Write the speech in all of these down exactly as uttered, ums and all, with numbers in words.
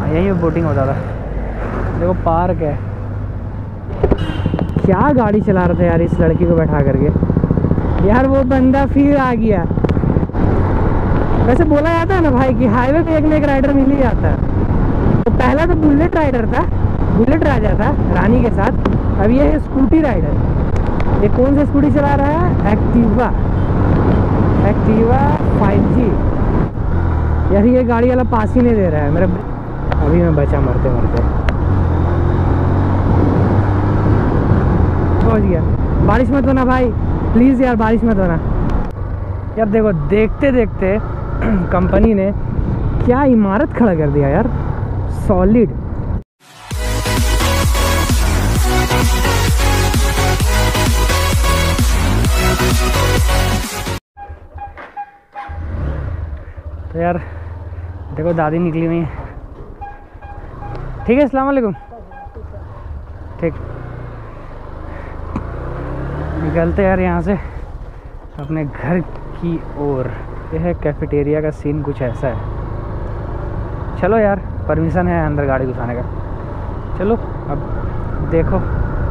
यहीं पे बोटिंग होता था। देखो पार्क है। क्या गाड़ी चला रहा था यार इस लड़की को बैठा करके। यार वो बंदा फिर आ गया। वैसे बोला जाता है ना भाई कि हाईवे पे एक ना एक राइडर मिल ही जाता है। तो पहला तो बुलेट राइडर था, बुलेट राजा था रानी के साथ। अब ये है स्कूटी राइडर। ये कौन सा स्कूटी चला रहा है? Activa, Activa five G. यार ये गाड़ी वाला पास ही नहीं दे रहा है मेरा। अभी मैं बचा मरते मरते। पहुंच गया। बारिश मत होना भाई प्लीज़ यार, बारिश मत होना यार। देखो देखते देखते कंपनी ने क्या इमारत खड़ा कर दिया यार, सॉलिड। तो यार देखो दादी निकली हुई है। ठीक है, अस्सलाम वालेकुम। ठीक, निकलते यार यहाँ से अपने घर की ओर। यह है कैफेटेरिया का सीन, कुछ ऐसा है। चलो यार, परमिशन है अंदर गाड़ी घुसाने का। चलो अब देखो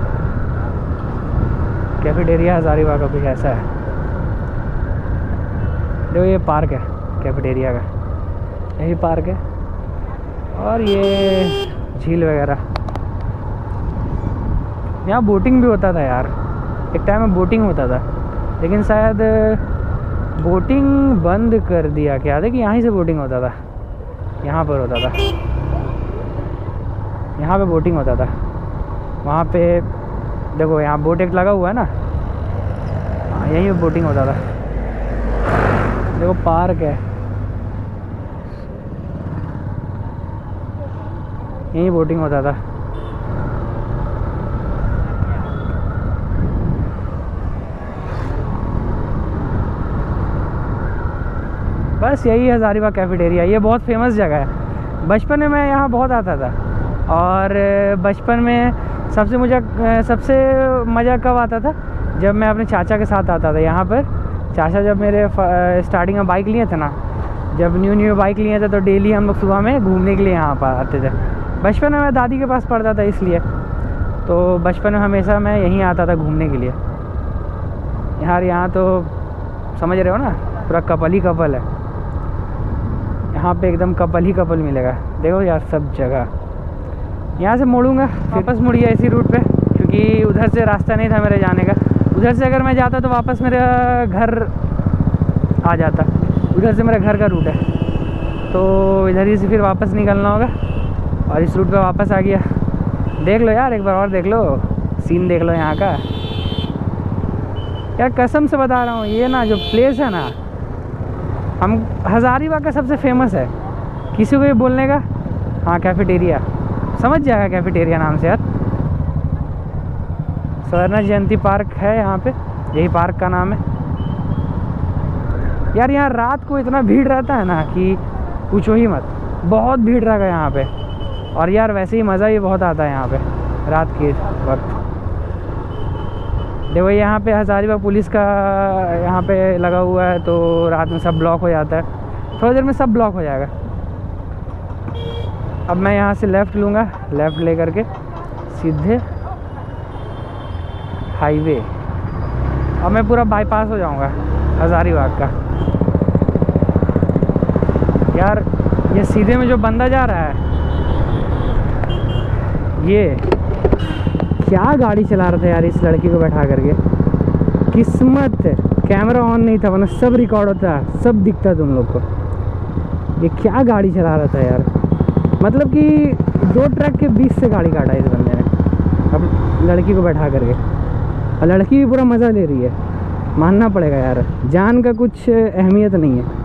कैफेटेरिया हज़ारीबाग का कुछ ऐसा है। देखो ये पार्क है कैफेटेरिया का, यही पार्क है। और ये झील वगैरह। यहाँ बोटिंग भी होता था यार, एक टाइम में बोटिंग होता था, लेकिन शायद बोटिंग बंद कर दिया क्या। देखिए यहाँ से बोटिंग होता था, यहाँ पर होता था, यहाँ पे बोटिंग होता था। वहाँ पे देखो यहाँ बोट एक लगा हुआ है ना, यहीं पे बोटिंग होता था। देखो पार्क है, यहीं बोटिंग होता था। बस यही हज़ारीबाग कैफेटेरिया। ये बहुत फेमस जगह है। बचपन में मैं यहाँ बहुत आता था। और बचपन में सबसे मुझे सबसे मज़ा कब आता था, जब मैं अपने चाचा के साथ आता था यहाँ पर। चाचा जब मेरे स्टार्टिंग में बाइक लिए थे ना, जब न्यू न्यू बाइक लिए थे, तो डेली हम लोग सुबह में घूमने के लिए यहाँ पर आते थे। बचपन में मैं दादी के पास पढ़ता था इसलिए, तो बचपन में हमेशा मैं यहीं आता था घूमने के लिए। यार यहाँ तो समझ रहे हो ना, पूरा कपल ही कपल है यहाँ पे, एकदम कपल ही कपल मिलेगा। देखो यार सब जगह। यहाँ से मुड़ूंगा, वापस मुड़ गया इसी रूट पे, क्योंकि उधर से रास्ता नहीं था मेरे जाने का। उधर से अगर मैं जाता तो वापस मेरा घर आ जाता, उधर से मेरा घर का रूट है, तो इधर ही से फिर वापस निकलना होगा। और इस रूट पे वापस आ गया। देख लो यार, एक बार और देख लो, सीन देख लो यहाँ का। यार कसम से बता रहा हूँ, ये ना जो प्लेस है ना, हम हज़ारीबाग का सबसे फेमस है। किसी को भी बोलने का हाँ कैफेटेरिया, समझ जाएगा कैफेटेरिया नाम से यार। स्वर्ण जयंती पार्क है यहाँ पे, यही पार्क का नाम है। यार यहाँ रात को इतना भीड़ रहता है ना कि पूछो ही मत, बहुत भीड़ रहेगा यहाँ पे। और यार वैसे ही मज़ा भी बहुत आता है यहाँ पे रात के वक्त। देखो यहाँ पे हज़ारीबाग पुलिस का यहाँ पे लगा हुआ है, तो रात में सब ब्लॉक हो जाता है। थोड़ी देर में सब ब्लॉक हो जाएगा। अब मैं यहाँ से लेफ़्ट लूँगा, लेफ़्ट ले करके सीधे हाईवे। अब मैं पूरा बाईपास हो जाऊँगा हज़ारीबाग का। यार ये सीधे में जो बंदा जा रहा है, ये क्या गाड़ी चला रहा था यार इस लड़की को बैठा करके। किस्मत कैमरा ऑन नहीं था, वरना सब रिकॉर्ड होता, सब दिखता तुम लोग को। ये क्या गाड़ी चला रहा था यार, मतलब कि दो ट्रक के बीच से गाड़ी काटा इस बंदे ने अब लड़की को बैठा करके। और लड़की भी पूरा मज़ा ले रही है, मानना पड़ेगा यार, जान का कुछ अहमियत नहीं है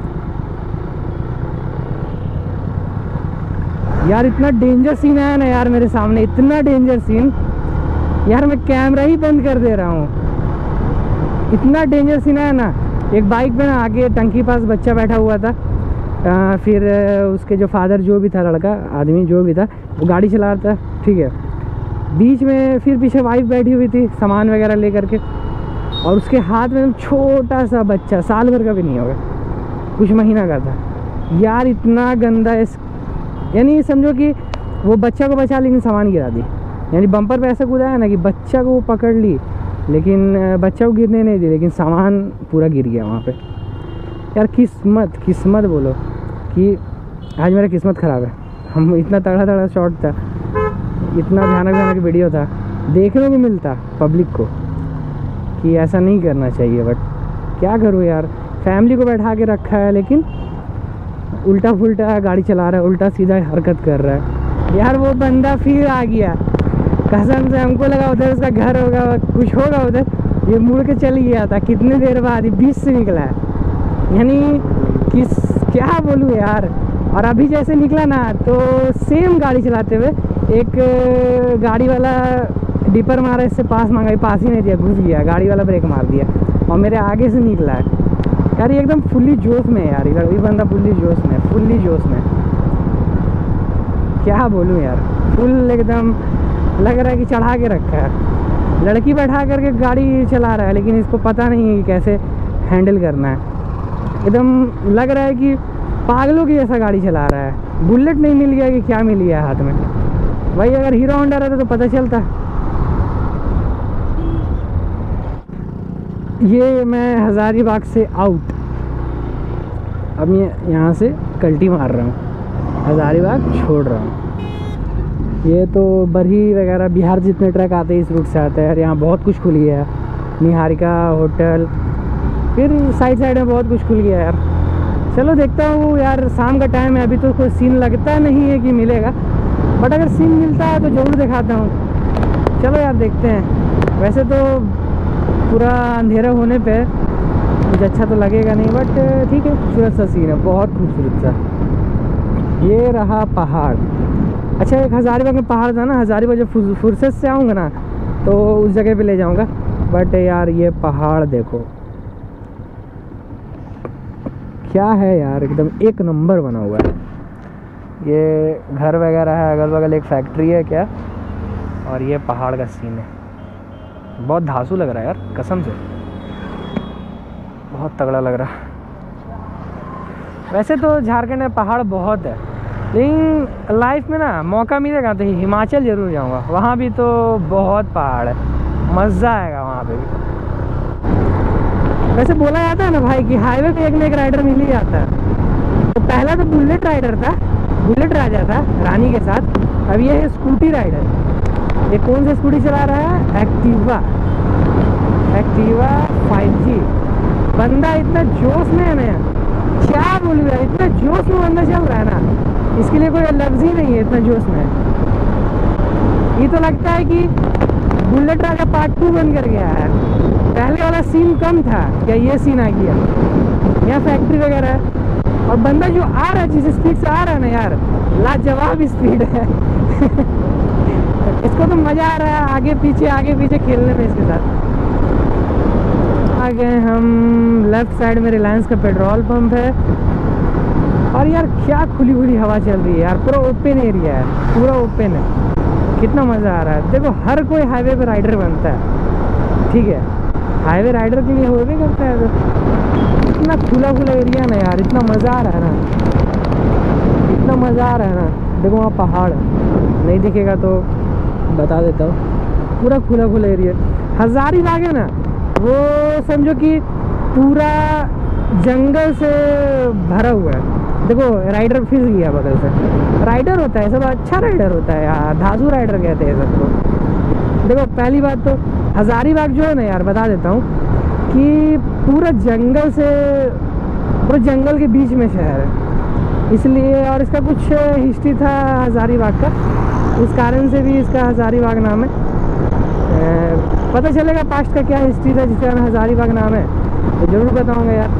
यार। इतना डेंजर सीन आया ना यार मेरे सामने, इतना डेंजर सीन यार, मैं कैमरा ही बंद कर दे रहा हूँ। इतना डेंजर सीन आया ना। एक बाइक पे ना आगे टंकी पास बच्चा बैठा हुआ था, आ, फिर उसके जो फादर जो भी था, लड़का आदमी जो भी था, वो गाड़ी चला रहा था, ठीक है। बीच में फिर पीछे वाइफ बैठी हुई थी सामान वगैरह ले करके, और उसके हाथ में छोटा सा बच्चा, साल भर का भी नहीं होगा, कुछ महीना का था यार। इतना गंदा इस यानी समझो कि वो बच्चा को बचा लेकिन सामान गिरा दी, यानी बम्पर पे ऐसा कूदा है ना कि बच्चा को वो पकड़ ली लेकिन बच्चा को गिरने नहीं दी, लेकिन सामान पूरा गिर गया वहाँ पे। यार किस्मत किस्मत बोलो कि आज मेरा किस्मत ख़राब है। हम इतना तगड़ा तगड़ा शॉट था, इतना भयानक भयानक वीडियो था, देखने को मिलता पब्लिक को कि ऐसा नहीं करना चाहिए, बट क्या करूँ यार, फैमिली को बैठा के रखा है लेकिन उल्टा फुल्टा गाड़ी चला रहा है, उल्टा सीधा हरकत कर रहा है। यार वो बंदा फिर आ गया, कसम से हमको लगा उधर उसका घर होगा, कुछ होगा उधर, ये मुड़ के चल गया था। कितने देर बाद बीच से निकला है, यानी किस क्या बोलूँ यार। और अभी जैसे निकला ना तो सेम गाड़ी चलाते हुए एक गाड़ी वाला डिपर मारा, इससे पास मांगा, पास ही नहीं दिया, घुस गया, गाड़ी वाला ब्रेक मार दिया और मेरे आगे से निकला है। यार ये एकदम फुल्ली जोश में है यार, इधर भी बंदा फुल्ली जोश में, फुल्ली जोश में, क्या बोलूँ यार, फुल एकदम लग रहा है कि चढ़ा के रखा है। लड़की बैठा करके गाड़ी चला रहा है लेकिन इसको पता नहीं है कि कैसे हैंडल करना है। एकदम लग रहा है कि पागलों की जैसा गाड़ी चला रहा है। बुलेट नहीं मिल गया कि क्या मिल गया हाथ में। भाई अगर हीरो होंडा रहता तो पता चलता। ये मैं हज़ारीबाग से आउट, अब मैं यहाँ से कल्टी मार रहा हूँ, हज़ारीबाग छोड़ रहा हूँ। ये तो बरही वगैरह बिहार जितने ट्रक आते हैं इस रूट से आते हैं यार। यहाँ बहुत कुछ खुल गया है, निहारिका होटल, फिर साइड साइड में बहुत कुछ खुल गया यार। चलो देखता हूँ यार, शाम का टाइम है, अभी तो कोई सीन लगता नहीं है कि मिलेगा, बट अगर सीन मिलता है तो ज़रूर दिखाता हूँ। चलो यार देखते हैं। वैसे तो पूरा अंधेरा होने पे कुछ अच्छा तो लगेगा नहीं, बट ठीक है, खूबसूरत सा सीन है, बहुत खूबसूरत सा। ये रहा पहाड़। अच्छा एक हज़ारीबाग में पहाड़ था ना, हज़ारीबाग जब फुर्सत से आऊँगा ना तो उस जगह पे ले जाऊँगा। बट यार ये पहाड़ देखो क्या है यार, एकदम एक नंबर बना हुआ है। ये घर वगैरह है, अगल बगल एक फैक्ट्री है क्या, और ये पहाड़ का सीन है। बहुत धांसू लग रहा है यार, कसम से बहुत तगड़ा लग रहा है। वैसे तो झारखंड में पहाड़ बहुत है, लेकिन लाइफ में ना मौका मिलेगा तो हिमाचल ज़रूर जाऊंगा, वहाँ भी तो बहुत पहाड़ है, मज़ा आएगा वहाँ पे भी। वैसे बोला जाता है ना भाई कि हाईवे पे एक ना एक राइडर मिल ही जाता है। तो पहला तो बुलेट राइडर था, बुलेट राजा था रानी के साथ, अब ये है स्कूटी राइडर। ये कौन सा स्कूटी चला रहा है? Activa, Activa five G. बंदा इतना जोश में है ना, क्या बोलूँ यार, इतना जोश में बंदा चल रहा है ना, इसके लिए कोई लफ्ज़ ही नहीं है, इतना जोश में। ये तो लगता है कि बुलेट राजा पार्ट टू बन कर गया है। पहले वाला सीन कम था क्या, ये सीन आ गया। यहाँ फैक्ट्री वगैरह है और बंदा जो आ रहा है, जिस स्पीड से आ रहा है ना यार, लाजवाब स्पीड है। इसको तो मज़ा आ रहा है आगे पीछे आगे पीछे खेलने में इसके साथ। आ गए हम लेफ्ट साइड में, रिलायंस का पेट्रोल पंप है। और यार क्या खुली खुली हवा चल रही है यार, पूरा ओपन एरिया है, पूरा ओपन है, कितना मज़ा आ रहा है। देखो हर कोई हाईवे पे राइडर बनता है, ठीक है, हाईवे राइडर के लिए हो भी करता है। तो इतना खुला खुला एरिया ना यार, इतना मज़ा आ रहा है ना, इतना मज़ा आ रहा है ना। देखो वहाँ पहाड़ नहीं दिखेगा तो बता देता हूँ, पूरा खुला खुला एरिया। हज़ारीबाग है ना, वो समझो कि पूरा जंगल से भरा हुआ है। देखो राइडर फिस गया बगल से, राइडर होता है सब, अच्छा राइडर होता है यार, धांसू राइडर कहते हैं सबको। देखो पहली बात तो हज़ारीबाग जो है ना यार, बता देता हूँ कि पूरा जंगल से, पूरा जंगल के बीच में शहर है, इसलिए। और इसका कुछ हिस्ट्री था हज़ारीबाग का, उस कारण से भी इसका हज़ारीबाग नाम है। पता चलेगा पास्ट का क्या हिस्ट्री था जिसका हज़ारीबाग नाम है तो ज़रूर बताऊँगा यार।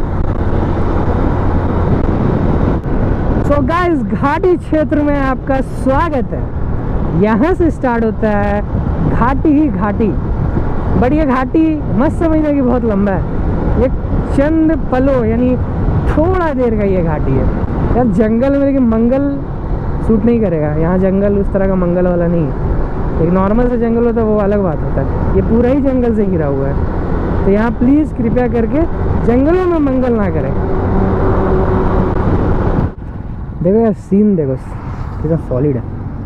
सो गाइस, घाटी क्षेत्र में आपका स्वागत है। यहाँ से स्टार्ट होता है घाटी ही घाटी। बट ये घाटी मत समझना कि बहुत लंबा है, ये चंद पलों यानी थोड़ा देर का ये घाटी है यार। जंगल में लेकिन मंगल सूट नहीं करेगा यहाँ, जंगल उस तरह का मंगल वाला नहीं है। एक नॉर्मल सा जंगल होता है वो अलग बात होता है, ये पूरा ही जंगल से घिरा हुआ है। तो यहाँ प्लीज़ कृपया करके जंगलों में मंगल ना करें। देखो यार सीन देखो, कितना सॉलिड है।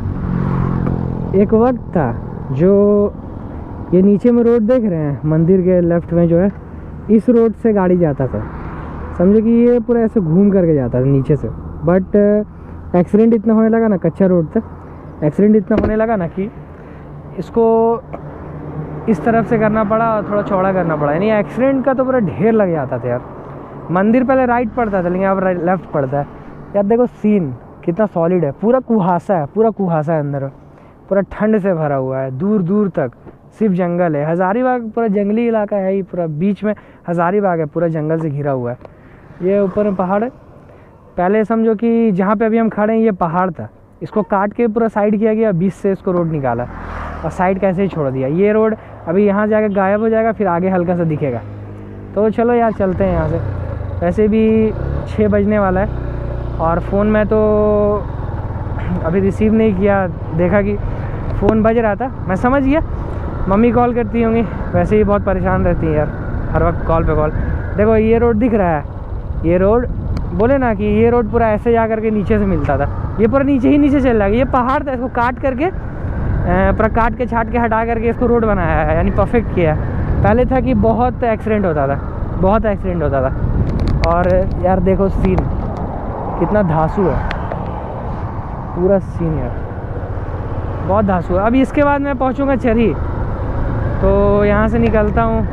एक वक्त था जो ये नीचे में रोड देख रहे हैं मंदिर के लेफ्ट में जो है, इस रोड से गाड़ी जाता था, समझो कि ये पूरा ऐसे घूम करके जाता था नीचे से। बट एक्सीडेंट इतना होने लगा ना, कच्चा रोड था, एक्सीडेंट इतना होने लगा ना कि इसको इस तरफ से करना पड़ा और थोड़ा चौड़ा करना पड़ा, यानी एक्सीडेंट का तो पूरा ढेर लग जाता था यार। मंदिर पहले राइट पड़ता था लेकिन अब लेफ्ट पड़ता है यार। देखो सीन कितना सॉलिड है, पूरा कुहासा है, पूरा कुहासा है अंदर, पूरा ठंड से भरा हुआ है, दूर दूर तक सिर्फ जंगल है। हज़ारीबाग पूरा जंगली इलाका है ही, पूरा बीच में हज़ारीबाग है, पूरा जंगल से घिरा हुआ है। ये ऊपर में पहाड़ है, पहले समझो कि जहाँ पे अभी हम खड़े हैं ये पहाड़ था, इसको काट के पूरा साइड किया गया, बीच से इसको रोड निकाला और साइड कैसे ही छोड़ दिया। ये रोड अभी यहाँ जाके गायब हो जाएगा, फिर आगे हल्का सा दिखेगा। तो चलो यार चलते हैं यहाँ से। वैसे भी छः बजने वाला है और फ़ोन में तो अभी रिसीव नहीं किया, देखा कि फ़ोन बज रहा था, मैं समझ गया मम्मी कॉल करती होंगी, वैसे ही बहुत परेशान रहती हैं यार हर वक्त कॉल पे कॉल। देखो ये रोड दिख रहा है, ये रोड बोले ना कि ये रोड पूरा ऐसे जा करके नीचे से मिलता था, ये पूरा नीचे ही नीचे चल रहा है। ये पहाड़ था, इसको काट करके पूरा काट के छाट के हटा करके इसको रोड बनाया है, यानी परफेक्ट किया है। पहले था कि बहुत एक्सीडेंट होता था, बहुत एक्सीडेंट होता था। और यार देखो सीन कितना धांसू है, पूरा सीन यार बहुत धांसू है। अब इसके बाद मैं पहुंचूंगा चरी, तो यहाँ से निकलता हूँ।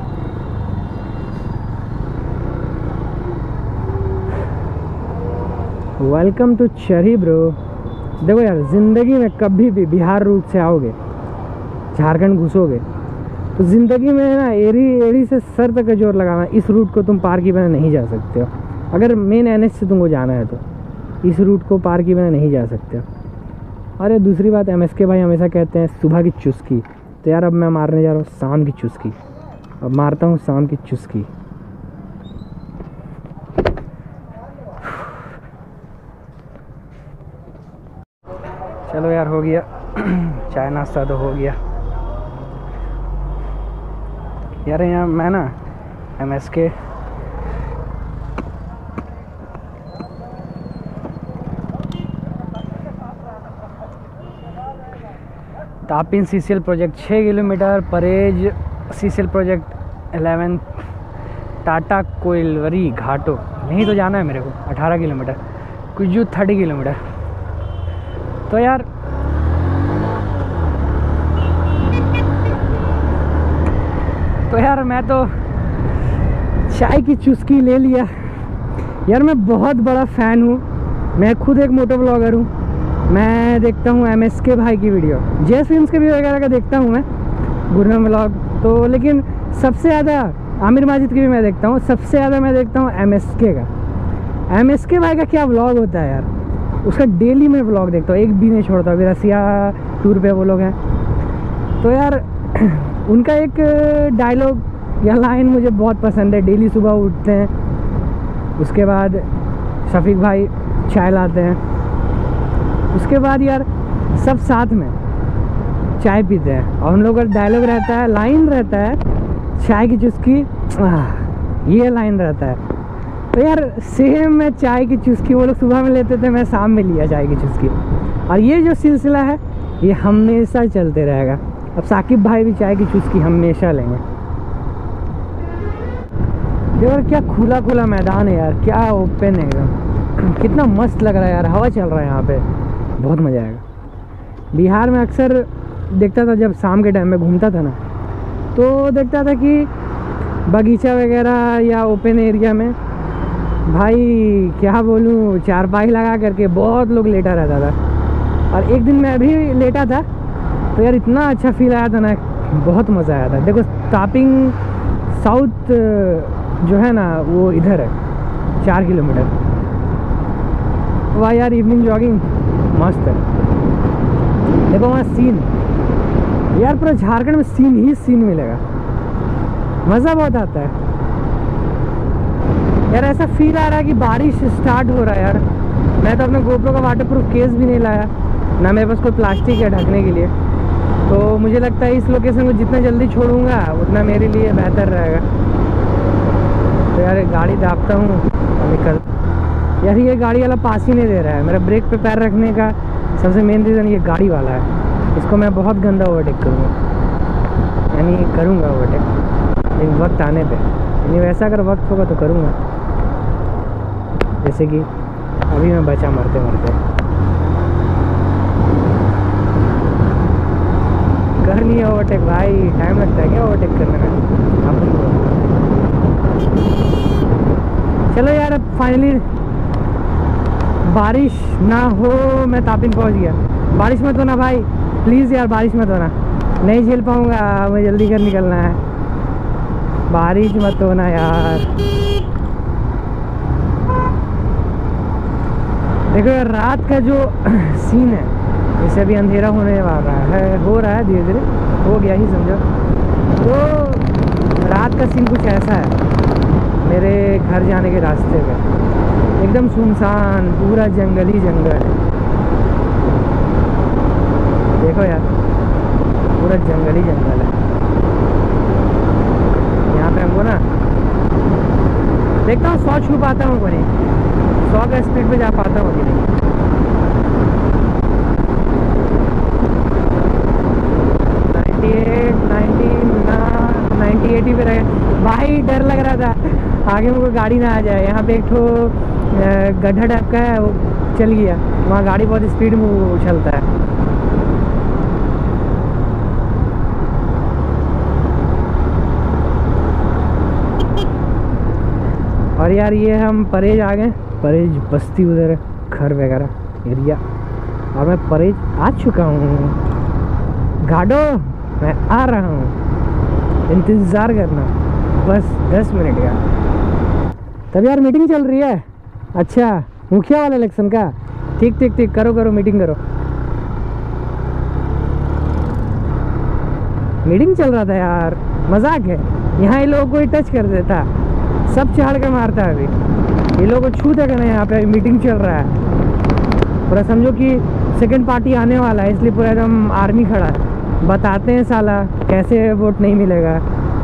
Welcome to Chari bro. देखो यार ज़िंदगी में कभी भी बिहार रूट से आओगे, झारखंड घुसोगे, तो ज़िंदगी में ना एड़ी एड़ी से सर तक का जोर लगाना, इस रूट को तुम पार किए बिना नहीं जा सकते हो। अगर मेन एन एच से तुमको जाना है तो इस रूट को पार किए बिना नहीं जा सकते हो। अरे दूसरी बात, एम एस के भाई हमेशा कहते हैं सुबह की चुस्की, तो यार अब मैं मारने जा रहा हूँ शाम की चुस्की। अब मारता हूँ शाम की चुस्की। चलो यार हो गया, चाय नाश्ता तो हो गया यार। यहाँ मैं ना एम एस के Tapin C C L project छः kilometre, Parej C C L project eleven, Tata Koilwari Ghato, यहीं तो जाना है मेरे को, अठारह किलोमीटर, कुजू थर्टी किलोमीटर। तो यार तो यार मैं तो चाय की चुस्की ले लिया यार। मैं बहुत बड़ा फ़ैन हूँ, मैं खुद एक मोटो ब्लॉगर हूँ। मैं देखता हूँ एम एस के भाई की वीडियो, जेस फिल्म्स के भी वगैरह का देखता हूँ मैं, गुरनाम ब्लॉग तो, लेकिन सबसे ज़्यादा आमिर माजिद की भी मैं देखता हूँ, सबसे ज़्यादा मैं देखता हूँ एम एस के का। एम एस के भाई का क्या व्लॉग होता है यार, उसका डेली मैं व्लॉग देखता हूँ, एक भी नहीं छोड़ता। अभी रसिया टूर पे वो लोग हैं, तो यार उनका एक डायलॉग या लाइन मुझे बहुत पसंद है। डेली सुबह उठते हैं, उसके बाद शफीक भाई चाय लाते हैं, उसके बाद यार सब साथ में चाय पीते हैं, और उन लोगों का डायलॉग रहता है, लाइन रहता है, चाय की चुस्की, ये लाइन रहता है। तो यार सेम मैं चाय की चुस्की, वो लोग सुबह में लेते थे, मैं शाम में लिया चाय की चुस्की, और ये जो सिलसिला है ये हमेशा चलते रहेगा। अब साकिब भाई भी चाय की चुस्की हमेशा लेंगे। यार क्या खुला खुला मैदान है यार, क्या ओपन है एकदम, कितना मस्त लग रहा है यार, हवा चल रहा है यहाँ पे, बहुत मज़ा आएगा। बिहार में अक्सर देखता था जब शाम के टाइम में घूमता था ना, तो देखता था कि बगीचा वगैरह या ओपन एरिया में भाई क्या बोलूँ, चारपाई लगा करके बहुत लोग लेटा रहता था। और एक दिन मैं भी लेटा था, तो यार इतना अच्छा फील आया था ना, बहुत मज़ा आया था। देखो तापिंग साउथ जो है ना वो इधर है, चार किलोमीटर। वाह यार इवनिंग जॉगिंग मस्त है। देखो वहाँ सीन, यार पूरा झारखंड में सीन ही सीन मिलेगा, मज़ा बहुत आता है यार। ऐसा फील आ रहा है कि बारिश स्टार्ट हो रहा है यार। मैं तो अपने गोप्रो का वाटर प्रूफ केस भी नहीं लाया, ना मेरे पास कोई प्लास्टिक है ढकने के लिए, तो मुझे लगता है इस लोकेशन को जितना जल्दी छोड़ूंगा उतना मेरे लिए बेहतर रहेगा। तो यार गाड़ी दापता हूँ और निकल, यार ये गाड़ी वाला पास ही नहीं दे रहा है, मेरा ब्रेक पे पैर रखने का सबसे मेन रीज़न ये गाड़ी वाला है, इसको मैं बहुत गंदा ओवरटेक करूँगा, यानी करूँगा ओवरटेक लेकिन वक्त आने पे, यानी वैसा अगर वक्त होगा तो करूँगा। जैसे कि अभी मैं बचा मरते मरते कर लिया ओवरटेक। भाई टाइम लगता है क्या ओवरटेक करने में? चलो यार, अब फाइनली बारिश ना हो, मैं तापिन पहुंच गया। बारिश मत होना भाई, प्लीज़ यार, बारिश मत होना, नहीं झेल पाऊंगा, मुझे जल्दी घर निकलना है। बारिश मत होना यार। देखो यार, रात का जो सीन है, जैसे अभी अंधेरा होने वाला है, हो रहा है धीरे धीरे, हो गया ही समझो। तो रात का सीन कुछ ऐसा है, मेरे घर जाने के रास्ते पे एकदम सुनसान, पूरा जंगल ही जंगल। देखो यार, पूरा जंगल ही जंगल है। यहाँ पे हमको ना, देखता हूँ सौ छू पाता हूँ कि नहीं, सौ का स्पीड पे जा पाता हूँ कि नहीं। नाइन्टी एटी पे रहे भाई, डर लग रहा था आगे मुझे गाड़ी ना आ जाए। यहाँ पे एक ठो गड्ढा टाइप का है, वो चल गया, वहाँ गाड़ी बहुत स्पीड में उछलता है। और यार ये हम परेज आ गए, परेज बस्ती उधर है, घर वगैरह एरिया, और मैं परेज आ चुका हूँ। घाटो मैं आ रहा हूँ, इंतज़ार करना बस दस मिनट का। तब यार मीटिंग चल रही है, अच्छा मुखिया वाला इलेक्शन का, ठीक ठीक ठीक, करो करो मीटिंग करो। मीटिंग चल रहा था यार, मजाक है, यहाँ ये लोगों को ही टच कर देता, सब चढ़ के मारता है। अभी ये लोगों को छू तक नहीं, यहाँ पे मीटिंग चल रहा है, पूरा समझो कि सेकंड पार्टी आने वाला है, इसलिए पूरा एकदम आर्मी खड़ा है। बताते हैं साला कैसे वोट नहीं मिलेगा।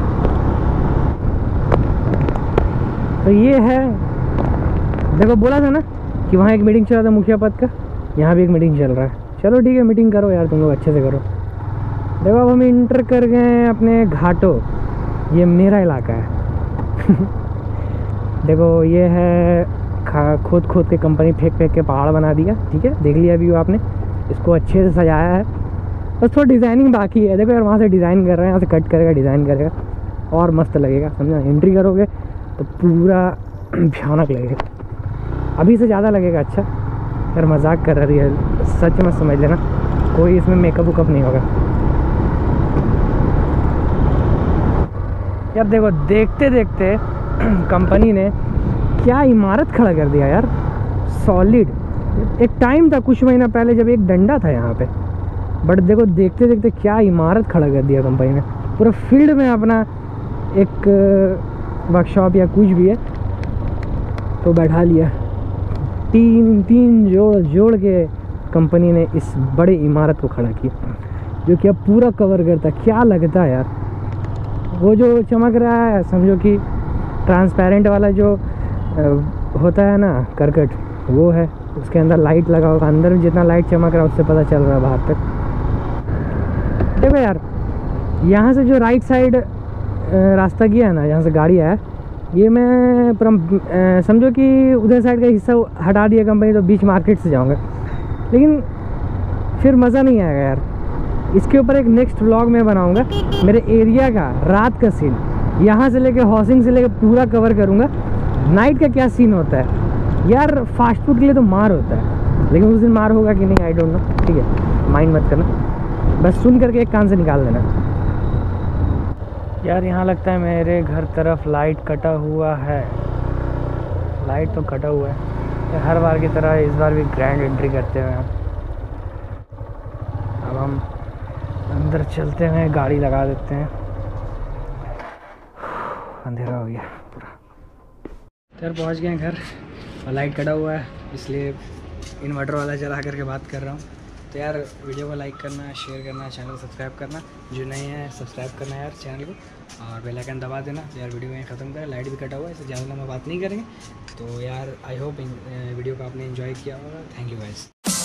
तो ये है, देखो बोला था ना कि वहाँ एक मीटिंग चल रहा था मुखिया पद का, यहाँ भी एक मीटिंग चल रहा है। चलो ठीक है, मीटिंग करो यार, तुम लोग अच्छे से करो। देखो अब हम इंटर कर गए हैं अपने घाटों, ये मेरा इलाका है। देखो ये है, खोद खोद के कंपनी फेंक फेंक के पहाड़ बना दिया, ठीक है, देख लिया व्यू आपने, इसको अच्छे से सजाया है, बस थोड़ा डिज़ाइनिंग बाकी है। देखो यार, वहाँ से डिज़ाइन कर रहे हैं, यहाँ से कट करेगा, डिज़ाइन करेगा, और मस्त लगेगा, समझा। एंट्री करोगे तो पूरा भयानक लगेगा, अभी से ज़्यादा लगेगा। अच्छा यार, मजाक कर रही है, सच में समझ लेना, कोई इसमें मेकअप वुकअप नहीं होगा यार। देखो देखते देखते कंपनी ने क्या इमारत खड़ा कर दिया यार, सॉलिड। एक टाइम था कुछ महीना पहले जब एक डंडा था यहाँ पे, बट देखो देखते देखते क्या इमारत खड़ा कर दिया कंपनी ने। पूरा फील्ड में अपना एक वर्कशॉप या कुछ भी है तो बैठा लिया, तीन तीन जोड़ जोड़ के कंपनी ने इस बड़े इमारत को खड़ा किया, जो कि अब पूरा कवर करता। क्या लगता है यार, वो जो चमक रहा है, समझो कि ट्रांसपेरेंट वाला जो होता है ना करकट, वो है, उसके अंदर लाइट लगा होगा, अंदर में जितना लाइट चमक रहा है उससे पता चल रहा है बाहर तक। देखो यार, यहाँ से जो राइट साइड रास्ता गया है ना, जहाँ से गाड़ी आया, ये मैं समझो कि उधर साइड का हिस्सा हटा दिया कंपनी, तो बीच मार्केट से जाऊँगा, लेकिन फिर मज़ा नहीं आएगा यार। इसके ऊपर एक नेक्स्ट व्लॉग में बनाऊँगा, मेरे एरिया का रात का सीन, यहाँ से लेके हाउसिंग से लेके पूरा कवर करूँगा। नाइट का क्या सीन होता है यार, फास्ट फूड के लिए तो मार होता है, लेकिन उस दिन मार होगा कि नहीं आई डोंट नो, ठीक है, माइंड मत करना, बस सुन करके एक कान से निकाल देना। यार यहाँ लगता है मेरे घर तरफ लाइट कटा हुआ है, लाइट तो कटा हुआ है, हर बार की तरह इस बार भी ग्रैंड एंट्री करते हुए हम अब हम अंदर चलते हैं, गाड़ी लगा देते हैं। अंधेरा हो गया पूरा। यार पहुँच गए हैं घर, और लाइट कटा हुआ है, इसलिए इन्वर्टर वाला चला करके बात कर रहा हूँ। तो यार वीडियो को लाइक करना, शेयर करना, चैनल को सब्सक्राइब करना, जो नए हैं सब्सक्राइब करना यार चैनल को, और बेल आइकन दबा देना। तो यार वीडियो में ख़त्म करें, लाइट भी कटा हुआ है, इससे ज़्यादा लंबा बात नहीं करेंगे। तो यार आई होप वीडियो को आपने एंजॉय किया होगा। Thank you guys.